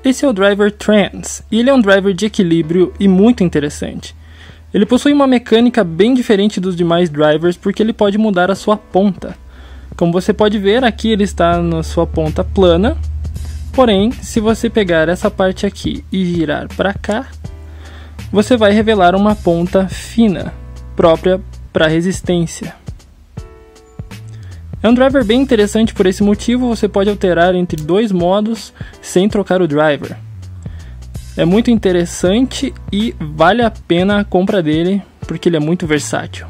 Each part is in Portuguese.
esse é o driver Trans, e ele é um driver de equilíbrio e muito interessante. Ele possui uma mecânica bem diferente dos demais drivers porque ele pode mudar a sua ponta. Como você pode ver, aqui ele está na sua ponta plana, porém, se você pegar essa parte aqui e girar para cá, você vai revelar uma ponta fina, própria para resistência. É um driver bem interessante por esse motivo, você pode alterar entre dois modos sem trocar o driver. É muito interessante e vale a pena a compra dele porque ele é muito versátil.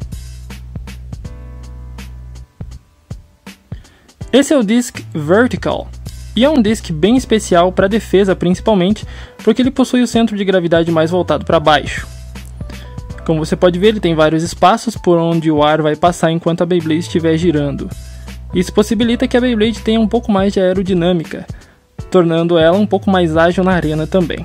Esse é o Disc Vertical, e é um disc bem especial para defesa principalmente, porque ele possui o centro de gravidade mais voltado para baixo. Como você pode ver, ele tem vários espaços por onde o ar vai passar enquanto a Beyblade estiver girando. Isso possibilita que a Beyblade tenha um pouco mais de aerodinâmica, tornando ela um pouco mais ágil na arena também.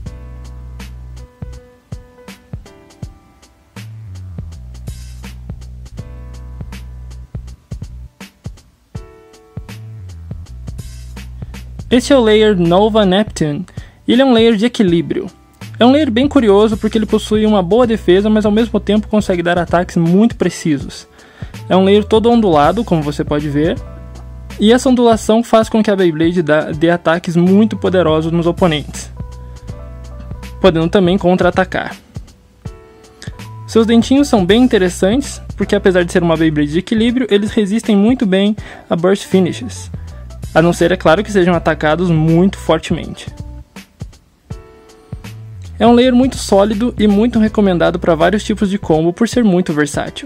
Este é o layer Nova Neptune, e ele é um layer de equilíbrio. É um layer bem curioso porque ele possui uma boa defesa, mas ao mesmo tempo consegue dar ataques muito precisos. É um layer todo ondulado, como você pode ver, e essa ondulação faz com que a Beyblade dê ataques muito poderosos nos oponentes, podendo também contra-atacar. Seus dentinhos são bem interessantes, porque apesar de ser uma Beyblade de equilíbrio, eles resistem muito bem a burst finishes. A não ser, é claro, que sejam atacados muito fortemente. É um layer muito sólido e muito recomendado para vários tipos de combo por ser muito versátil.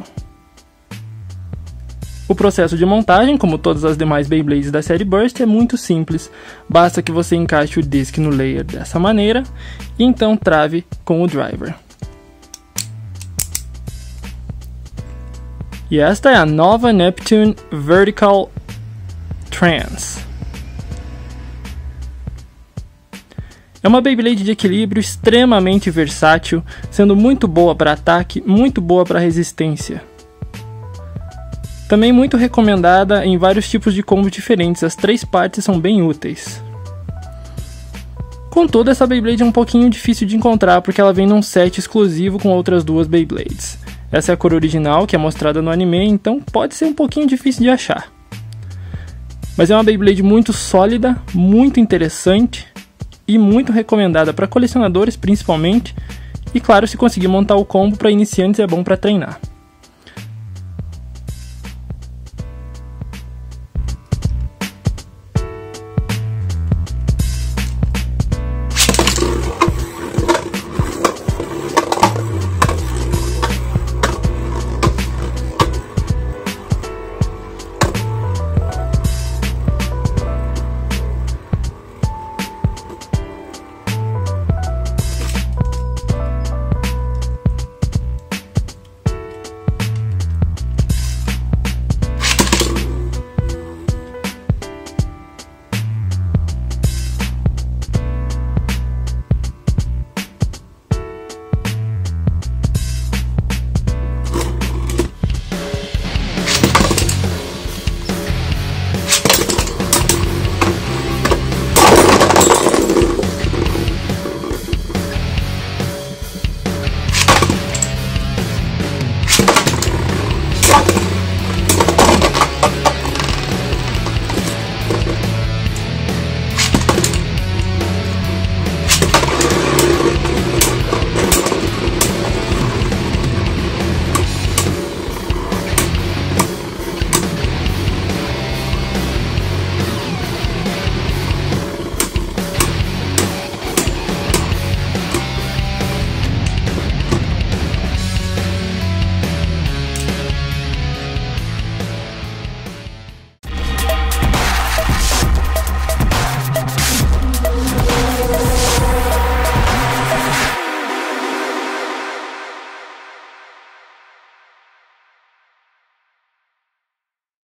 O processo de montagem, como todas as demais Beyblades da série Burst, é muito simples. Basta que você encaixe o disc no layer dessa maneira e então trave com o driver. E esta é a Nova Neptune Vertical Trans. É uma Beyblade de equilíbrio extremamente versátil, sendo muito boa para ataque, muito boa para resistência. Também muito recomendada em vários tipos de combos diferentes, as três partes são bem úteis. Contudo, essa Beyblade é um pouquinho difícil de encontrar porque ela vem num set exclusivo com outras duas Beyblades. Essa é a cor original, que é mostrada no anime, então pode ser um pouquinho difícil de achar. Mas é uma Beyblade muito sólida, muito interessante e muito recomendada para colecionadores principalmente, e claro, se conseguir montar o combo para iniciantes é bom para treinar.